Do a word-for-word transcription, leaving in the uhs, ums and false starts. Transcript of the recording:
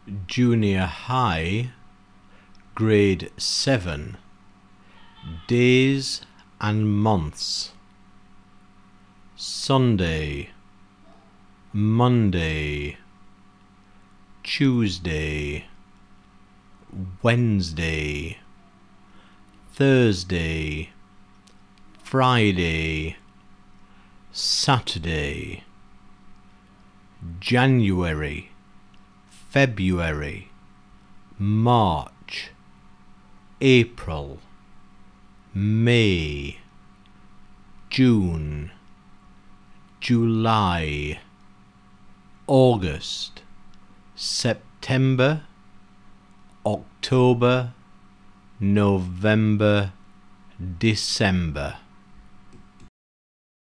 Junior High, Grade seven. Days and months: Sunday, Monday, Tuesday, Wednesday, Thursday, Friday, Saturday. January, February, March, April, May, June, July, August, September, October, November, December.